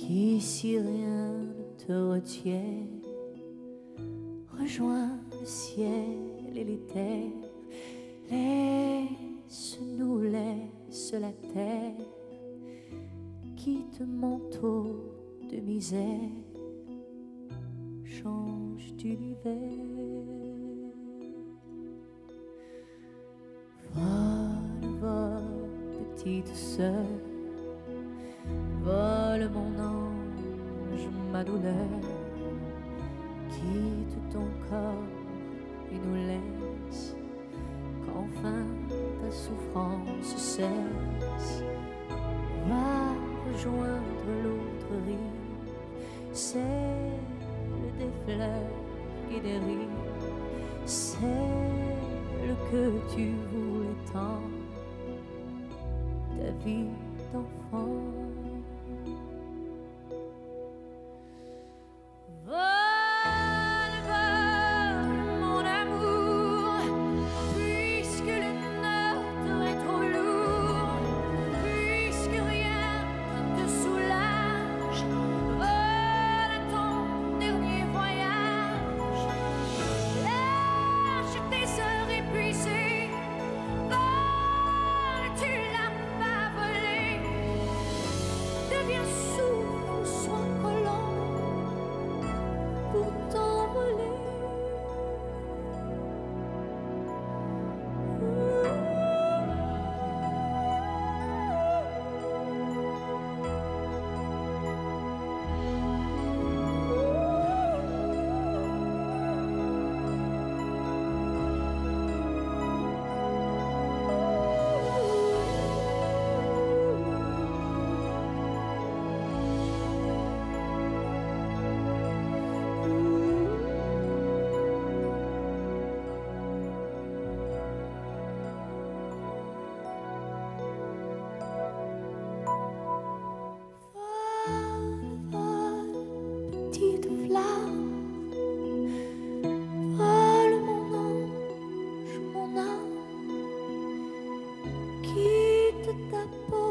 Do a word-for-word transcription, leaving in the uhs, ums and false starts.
qui, si rien ne te retient, rejoins le ciel et les terres. Laisse-nous, laisse la terre, quitte manteau de misère, change d'univers. Vole, vole, petite sœur, vole mon ange, ma douleur, quitte ton corps et nous laisse, qu'enfin ta souffrance cesse. Va rejoindre l'autre rive, celle des fleurs et des rives, celle que tu voulais tant, ta vie d'enfant. Vole, vole, mon amour, puisque le nord est trop lourd, puisque rien ne te soulage, vole à ton dernier voyage. Lâche tes heures épuisées, vole, tu l'as pas volé. Deviens sourd, sois collant pour t'envoler. Petite flamme, vole mon ange, mon âme, quitte ta peau